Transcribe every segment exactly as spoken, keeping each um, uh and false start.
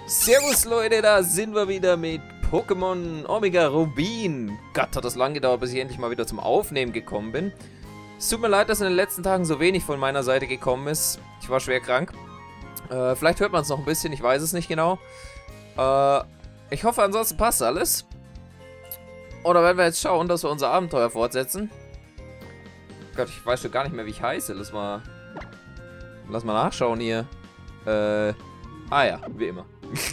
Servus Leute, da sind wir wieder mit Pokémon Omega Rubin. Gott, hat das lang gedauert, bis ich endlich mal wieder zum Aufnehmen gekommen bin. Es tut mir leid, dass in den letzten Tagen so wenig von meiner Seite gekommen ist. Ich war schwer krank. Äh, vielleicht hört man es noch ein bisschen, ich weiß es nicht genau. Äh, ich hoffe, ansonsten passt alles. Oder werden wir jetzt schauen, dass wir unser Abenteuer fortsetzen. Gott, ich weiß schon gar nicht mehr, wie ich heiße. Lass mal, lass mal nachschauen hier. Äh, ah ja, wie immer.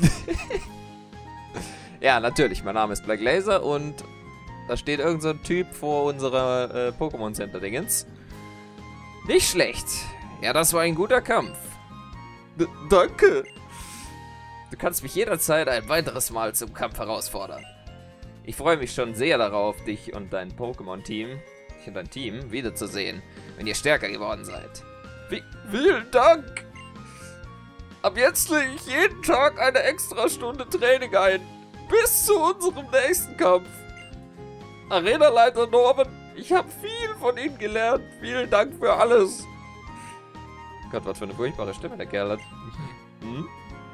Ja, natürlich, mein Name ist Black Laser und da steht irgend so ein Typ vor unserer äh, Pokémon Center Dingens. Nicht schlecht. Ja, das war ein guter Kampf. D danke. Du kannst mich jederzeit ein weiteres Mal zum Kampf herausfordern. Ich freue mich schon sehr darauf, dich und dein Pokémon-Team, dich und dein Team wiederzusehen, wenn ihr stärker geworden seid. V vielen Dank! Ab jetzt lege ich jeden Tag eine extra Stunde Training ein. Bis zu unserem nächsten Kampf. Arenaleiter Norman, ich habe viel von Ihnen gelernt. Vielen Dank für alles. Gott, was für eine furchtbare Stimme der Kerl hat. Hm?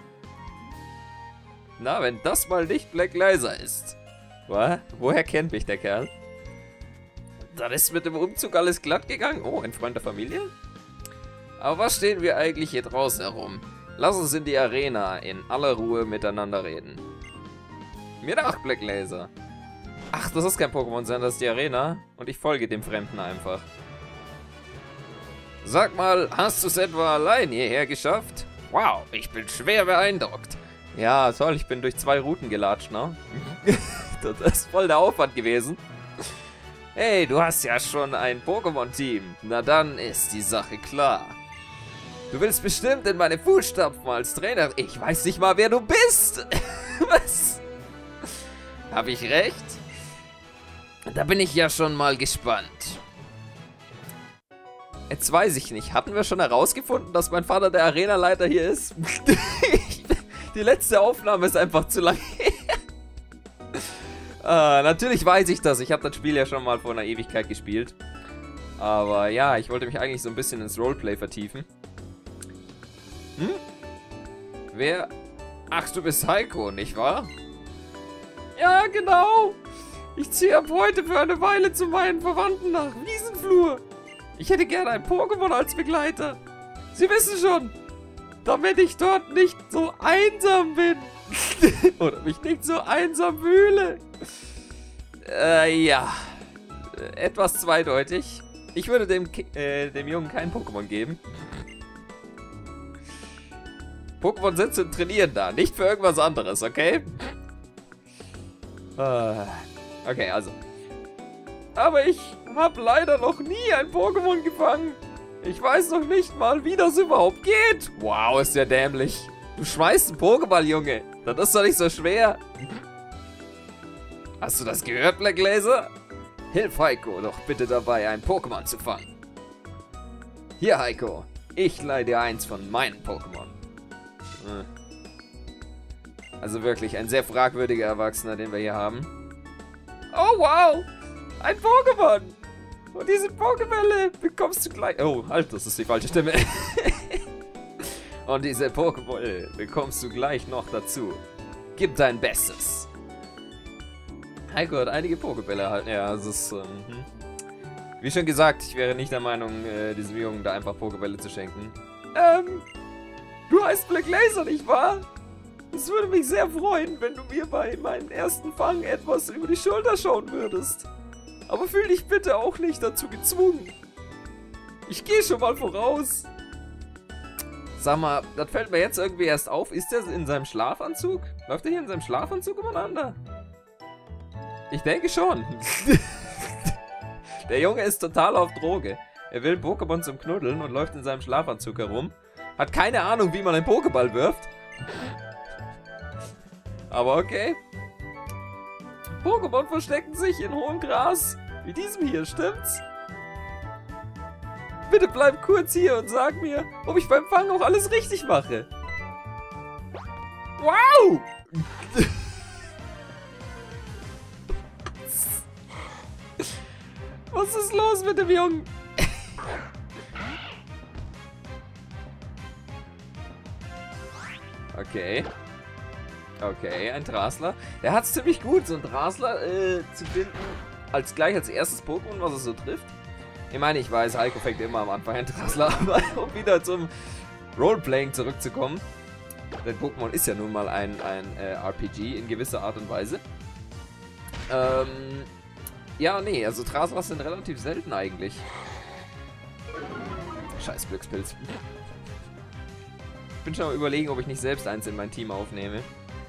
Na, wenn das mal nicht Black Laser ist. Was? Woher kennt mich der Kerl? Dann ist mit dem Umzug alles glatt gegangen. Oh, ein Freund der Familie? Aber was stehen wir eigentlich hier draußen herum? Lass uns in die Arena in aller Ruhe miteinander reden. Mir nach, Black Laser. Ach, das ist kein Pokémon Center, das ist die Arena. Und ich folge dem Fremden einfach. Sag mal, hast du es etwa allein hierher geschafft? Wow, ich bin schwer beeindruckt. Ja, toll, ich bin durch zwei Routen gelatscht, ne? Das ist voll der Aufwand gewesen. Hey, du hast ja schon ein Pokémon-Team. Na dann ist die Sache klar. Du willst bestimmt in meine Fußstapfen als Trainer. Ich weiß nicht mal, wer du bist. Was? Hab ich recht? Da bin ich ja schon mal gespannt. Jetzt weiß ich nicht. Hatten wir schon herausgefunden, dass mein Vater der Arenaleiter hier ist? Die letzte Aufnahme ist einfach zu lang her. äh, natürlich weiß ich das. Ich habe das Spiel ja schon mal vor einer Ewigkeit gespielt. Aber ja, ich wollte mich eigentlich so ein bisschen ins Roleplay vertiefen. Hm? Wer? Ach, du bist Heiko, nicht wahr? Ja, genau. Ich ziehe ab heute für eine Weile zu meinen Verwandten nach Wiesenflur. Ich hätte gerne ein Pokémon als Begleiter. Sie wissen schon, damit ich dort nicht so einsam bin. Oder mich nicht so einsam fühle. Äh, ja. Etwas zweideutig. Ich würde dem, äh, dem Jungen kein Pokémon geben. Pokémon sind zum Trainieren da, nicht für irgendwas anderes, okay? Okay, also. Aber ich habe leider noch nie ein Pokémon gefangen. Ich weiß noch nicht mal, wie das überhaupt geht. Wow, ist ja dämlich. Du schmeißt einen Pokéball, Junge. Das ist doch nicht so schwer. Hast du das gehört, Black Laser? Hilf Heiko doch bitte dabei, ein Pokémon zu fangen. Hier, Heiko. Ich leihe dir eins von meinen Pokémon. Also wirklich ein sehr fragwürdiger Erwachsener, den wir hier haben. Oh wow! Ein Pokémon! Und diese Pokébälle bekommst du gleich... Oh, halt, das ist die falsche Stimme. Und diese Pokébälle bekommst du gleich noch dazu. Gib dein Bestes. Heiko hat einige Pokébälle erhalten. Ja, das ist... Ähm, wie schon gesagt, ich wäre nicht der Meinung, äh, diesem Jungen da einfach Pokébälle zu schenken. Ähm... Du heißt Black Laser, nicht wahr? Es würde mich sehr freuen, wenn du mir bei meinem ersten Fang etwas über die Schulter schauen würdest. Aber fühl dich bitte auch nicht dazu gezwungen. Ich gehe schon mal voraus. Sag mal, das fällt mir jetzt irgendwie erst auf. Ist er in seinem Schlafanzug? Läuft er hier in seinem Schlafanzug umeinander? Ich denke schon. Der Junge ist total auf Droge. Er will Pokémon zum Knuddeln und läuft in seinem Schlafanzug herum. Hat keine Ahnung, wie man einen Pokéball wirft. Aber okay. Pokémon verstecken sich in hohem Gras. Wie diesem hier, stimmt's? Bitte bleib kurz hier und sag mir, ob ich beim Fangen auch alles richtig mache. Wow! Was ist los mit dem Jungen? Okay. Okay, ein Drasler. Der hat es ziemlich gut, so ein Drasler äh, zu finden, als gleich als erstes Pokémon, was es so trifft. Ich meine, ich weiß, Heiko fängt immer am Anfang ein Drasler, aber um wieder zum Roleplaying zurückzukommen. Denn Pokémon ist ja nun mal ein, ein äh, R P G in gewisser Art und Weise. Ähm, ja, nee, also Draslers sind relativ selten eigentlich. Scheiß Glückspilz. Ich bin schon mal überlegen, ob ich nicht selbst eins in mein Team aufnehme.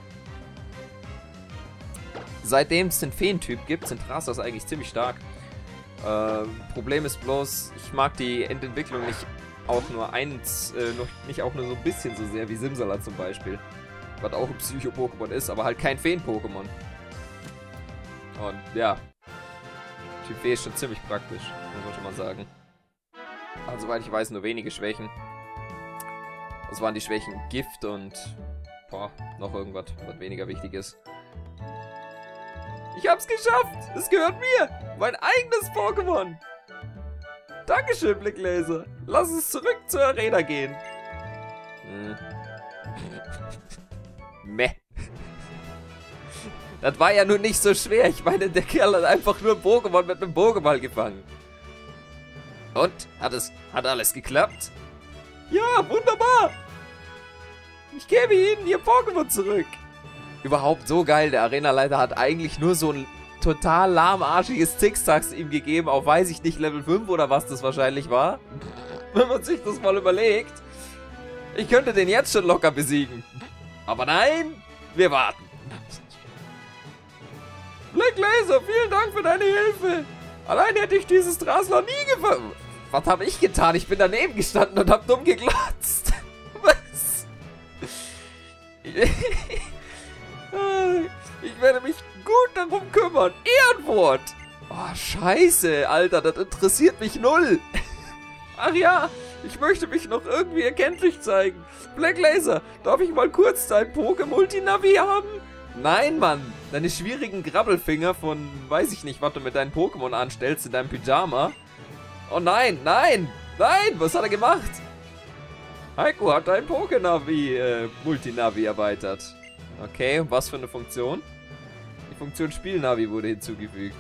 Seitdem es den Feentyp gibt, sind Draslers eigentlich ziemlich stark. Ähm, Problem ist bloß, ich mag die Endentwicklung nicht auch nur eins, äh, noch nicht auch nur so ein bisschen so sehr wie Simsala zum Beispiel. Was auch ein Psycho-Pokémon ist, aber halt kein Feen-Pokémon. Und ja, Typ Fee ist schon ziemlich praktisch, muss man schon mal sagen. Also, soweit ich weiß, nur wenige Schwächen. Das waren die Schwächen Gift und boah, noch irgendwas, was weniger wichtig ist. Ich hab's geschafft! Es gehört mir! Mein eigenes Pokémon! Dankeschön, Blicklaser! Lass uns zurück zur Arena gehen! Hm. Meh. Das war ja nun nicht so schwer. Ich meine, der Kerl hat einfach nur ein Pokémon mit einem Pokéball gefangen. Und? Hat es, hat alles geklappt? Ja, wunderbar! Ich gebe Ihnen Ihr Pokémon zurück! Überhaupt so geil. Der Arenaleiter hat eigentlich nur so ein total lahmarschiges Zigzags ihm gegeben, auf weiß ich nicht, Level fünf oder was das wahrscheinlich war. Wenn man sich das mal überlegt. Ich könnte den jetzt schon locker besiegen. Aber nein, wir warten. Blicklaser, vielen Dank für deine Hilfe. Allein hätte ich dieses Drasler nie gefangen. Was habe ich getan? Ich bin daneben gestanden und habe dumm geglotzt. Was? Ich werde mich gut darum kümmern. Ehrenwort. Oh, scheiße, Alter, das interessiert mich null. Ach ja, ich möchte mich noch irgendwie erkenntlich zeigen. Blicklaser, darf ich mal kurz dein Poké-Multinavi haben? Nein, Mann. Deine schwierigen Grabbelfinger von, weiß ich nicht, was du mit deinen Pokémon anstellst in deinem Pyjama. Oh nein, nein, nein, was hat er gemacht? Heiko hat dein Poké-Navi, äh, Multinavi erweitert. Okay, und was für eine Funktion? Die Funktion Spielnavi wurde hinzugefügt.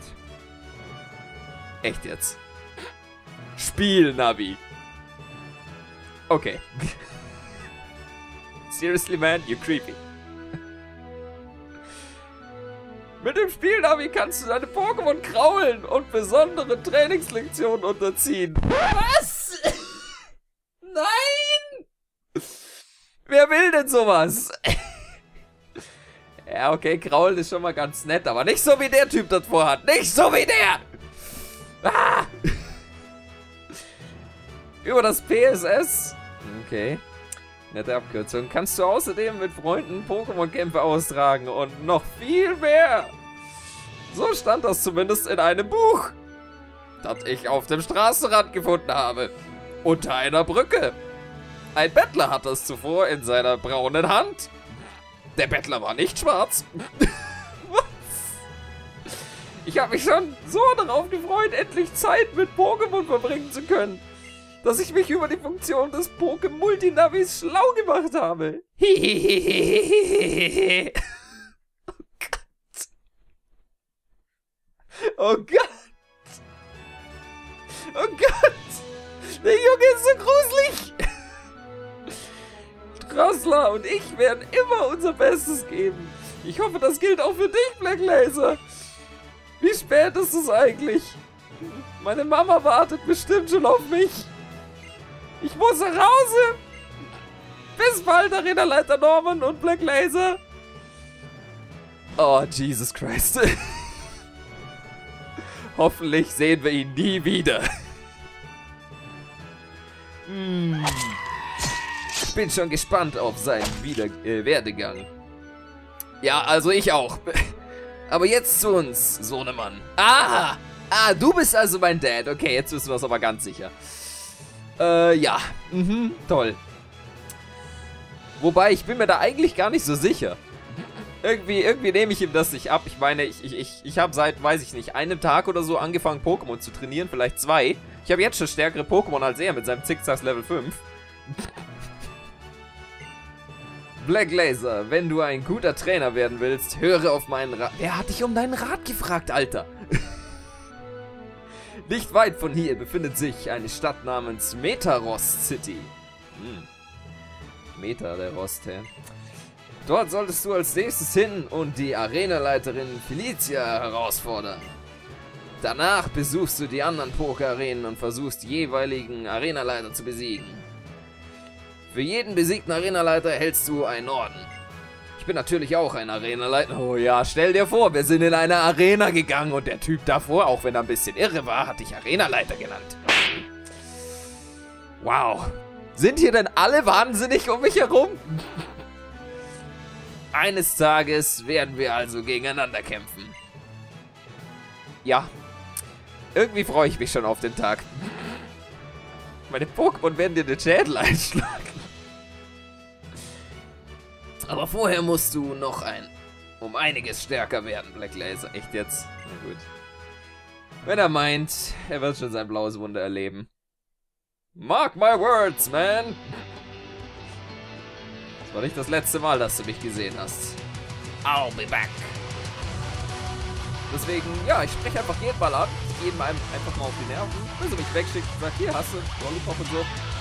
Echt jetzt? Spielnavi. Okay. Seriously, man, you're creepy. Mit dem Spielnavi kannst du deine Pokémon kraulen und besondere Trainingslektionen unterziehen. Was? Nein! Wer will denn sowas? Ja, okay, kraulen ist schon mal ganz nett, aber nicht so wie der Typ das vorhat. Nicht so wie der! Ah! Über das P S S. Okay. Nette Abkürzung. Kannst du außerdem mit Freunden Pokémon-Kämpfe austragen und noch viel mehr. So stand das zumindest in einem Buch, das ich auf dem Straßenrand gefunden habe. Unter einer Brücke. Ein Bettler hatte es zuvor in seiner braunen Hand. Der Bettler war nicht schwarz. Was? Ich habe mich schon so darauf gefreut, endlich Zeit mit Pokémon verbringen zu können, dass ich mich über die Funktion des Poké-Multinavis schlau gemacht habe. Hehehehehehe. Oh Gott. Oh Gott. Der Junge ist so gruselig. Drasler und ich werden immer unser Bestes geben. Ich hoffe, das gilt auch für dich, Blicklaser. Wie spät ist es eigentlich? Meine Mama wartet bestimmt schon auf mich. Ich muss nach Hause. Bis bald, Arenaleiter Norman und Blicklaser. Oh, Jesus Christ. Hoffentlich sehen wir ihn nie wieder. Hm. Ich bin schon gespannt auf seinen wieder äh, Werdegang. Ja, also ich auch. Aber jetzt zu uns, Sohnemann. Ah, ah, du bist also mein Dad. Okay, jetzt wissen wir es aber ganz sicher. Äh, ja. Mhm, toll. Wobei, ich bin mir da eigentlich gar nicht so sicher. Irgendwie, irgendwie nehme ich ihm das nicht ab. Ich meine, ich, ich, ich, ich habe seit, weiß ich nicht, einem Tag oder so angefangen, Pokémon zu trainieren. Vielleicht zwei. Ich habe jetzt schon stärkere Pokémon als er mit seinem Zickzacks Level fünf. Black Laser, wenn du ein guter Trainer werden willst, höre auf meinen Rat. Wer hat dich um deinen Rat gefragt, Alter? Nicht weit von hier befindet sich eine Stadt namens Metarost City. Hm. Meta, der Rost, hä? Dort solltest du als nächstes hin und die Arenaleiterin Felicia herausfordern. Danach besuchst du die anderen Poker-Arenen und versuchst die jeweiligen Arenaleiter zu besiegen. Für jeden besiegten Arenaleiter erhältst du einen Orden. Ich bin natürlich auch ein Arenaleiter. Oh ja, stell dir vor, wir sind in eine Arena gegangen und der Typ davor, auch wenn er ein bisschen irre war, hat dich Arenaleiter genannt. Wow. Sind hier denn alle wahnsinnig um mich herum? Eines Tages werden wir also gegeneinander kämpfen. Ja. Irgendwie freue ich mich schon auf den Tag. Meine Pokémon werden dir den Schädel einschlagen. Aber vorher musst du noch ein... um einiges stärker werden, Black Laser. Echt jetzt? Na gut. Wenn er meint, er wird schon sein blaues Wunder erleben. Mark my words, man! Das war nicht das letzte Mal, dass du mich gesehen hast. I'll be back. Deswegen, ja, ich spreche einfach jeden Mal an. Ich gehe jedem einfach mal auf die Nerven. Bis er mich wegschickt und sagt, hier hast du Lollipop und so.